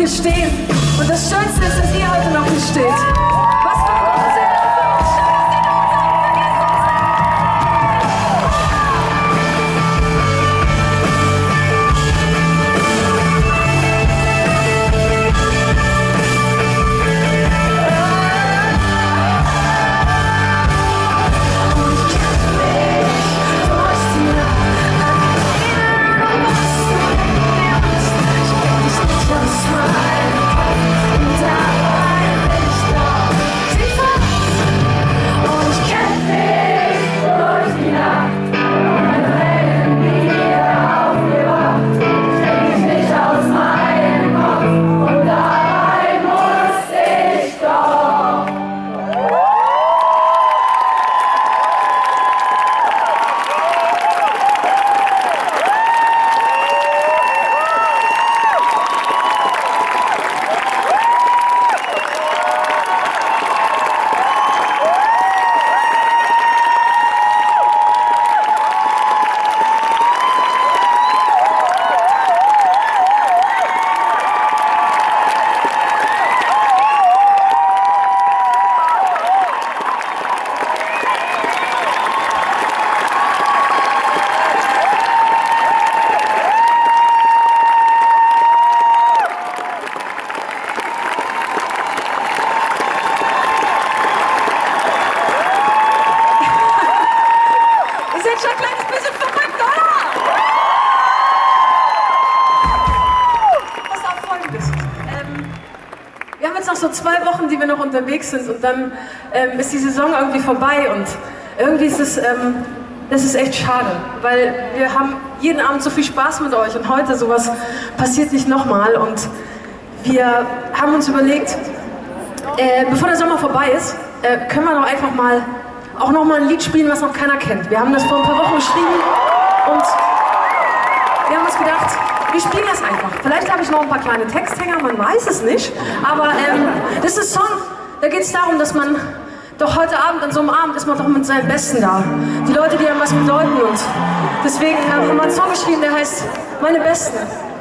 hier stehen. Und das Schönste ist, dass ihr heute noch hier steht. Was für ein großes schon ein kleines bisschen verrückt, oder? Pass auf, Folgendes. Wir haben jetzt noch so 2 Wochen, die wir noch unterwegs sind und dann ist die Saison irgendwie vorbei und irgendwie ist es, das ist echt schade, weil wir haben jeden Abend so viel Spaß mit euch und heute sowas passiert nicht nochmal und wir haben uns überlegt, bevor der Sommer vorbei ist, können wir doch einfach mal auch noch mal ein Lied spielen, was noch keiner kennt. Wir haben das vor ein paar Wochen geschrieben und wir haben uns gedacht, wir spielen das einfach. Vielleicht habe ich noch ein paar kleine Texthänger, man weiß es nicht. Aber das ist ein Song, da geht es darum, dass man doch heute Abend, an so einem Abend, ist man doch mit seinen Besten da. Die Leute, die einem was bedeuten und deswegen haben wir einen Song geschrieben, der heißt Meine Besten.